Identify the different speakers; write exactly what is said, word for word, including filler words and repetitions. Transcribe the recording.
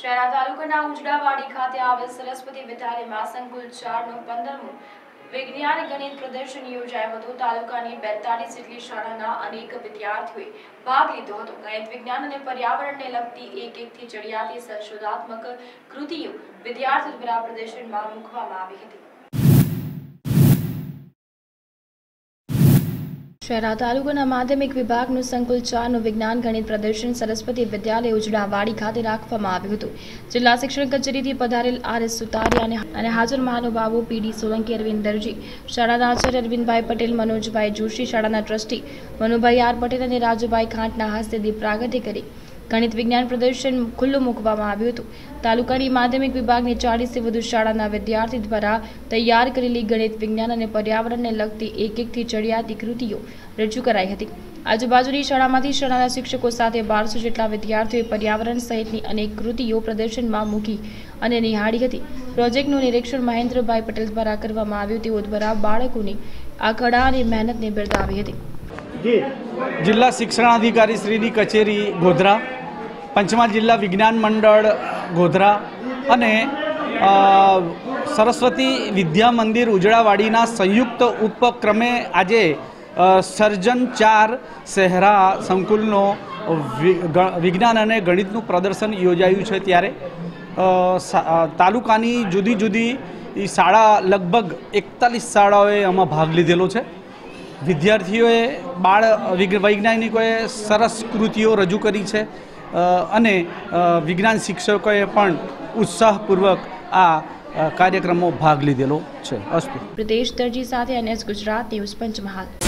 Speaker 1: શહેરા તાલુકાના ઉજડાવાડી ખાતે આવેલ સરસ્વતી વિદ્યાલયમાં સંકુલ ચારનું પંદરમું વિજ્ઞાન ગણિત પ્રદર્શન યોજાયું હતું। તાલુકાની બેતાલીસ જેટલી શાળાના અનેક વિદ્યાર્થીઓએ ભાગ લીધો હતો। ગણિત વિજ્ઞાન અને પર્યાવરણને લગતી એક એકથી ચડિયાતી સંશોધનાત્મક કૃતિઓ વિદ્યાર્થીઓ દ્વારા પ્રદર્શનમાં મૂકવામાં આવી હતી। શહેરા તાલુકાના માધ્યમિક વિભાગનું સંકુલ ચારનું વિજ્ઞાન ગણિત પ્રદર્શન સરસ્વતી વિદ્યાલય ઉજડાવાડી ખાતે રાખવામાં આવ્યું હતું। જિલ્લા શિક્ષણ કચેરીથી પધારેલ આર એસ સુતારિયા અને હાજર મહાનુભાવો પીડી સોલંકી, અરવિંદ દરજી, શાળાના આચાર્ય અરવિંદભાઈ પટેલ, મનોજભાઈ જોશી, શાળાના ટ્રસ્ટી મનુભાઈ આર પટેલ અને રાજુભાઈ ખાંટના હસ્તે દીપ પ્રાગટ્ય કરી ગણિત વિજ્ઞાન પ્રદર્શન ખુલ્લું મૂકવામાં આવ્યું હતું। તાલુકાની માધ્યમિક વિભાગની ચાળીસથી વધુ શાળાના વિદ્યાર્થી દ્વારા તૈયાર કરેલી ગણિત વિજ્ઞાન અને પર્યાવરણને લગતી એક એકથી ચડિયાતી કૃતિઓ રજૂ કરાઈ હતી। આજુબાજુની શાળામાંથી શાળાના શિક્ષકો સાથે બારસો જેટલા વિદ્યાર્થીઓએ પર્યાવરણ સહિતની અનેક કૃતિઓ પ્રદર્શનમાં મૂકી અને નિહાળી હતી। પ્રોજેક્ટનું નિરીક્ષણ મહેન્દ્રભાઈ પટેલ દ્વારા કરવામાં આવ્યું। તેઓ દ્વારા બાળકોની આ કળા અને મહેનતને બિરદાવી હતી।
Speaker 2: જિલ્લા શિક્ષણાધિકારી શ્રીની કચેરી ગોધરા, પંચમહાલ જિલ્લા વિજ્ઞાન મંડળ ગોધરા અને સરસ્વતી વિદ્યા મંદિર ઉજડાવાડીના સંયુક્ત ઉપક્રમે આજે સર્જન ચાર શહેરા સંકુલનો વિજ્ઞાન અને ગણિતનું પ્રદર્શન યોજાયું છે। ત્યારે તાલુકાની જુદી જુદી શાળા લગભગ એકતાલીસ શાળાઓએ આમાં ભાગ લીધેલો છે। વિદ્યાર્થીઓએ બાળ વૈજ્ઞાનિકોએ સરસ કૃતિઓ રજૂ કરી છે અને વિજ્ઞાન શિક્ષકોએ પણ ઉત્સાહપૂર્વક આ કાર્યક્રમમાં ભાગ લીધેલો છે। અસ્તુ
Speaker 1: પ્રદેશ દરજી સાથે એનએસ ગુજરાત ન્યૂઝ પંચમહાલ।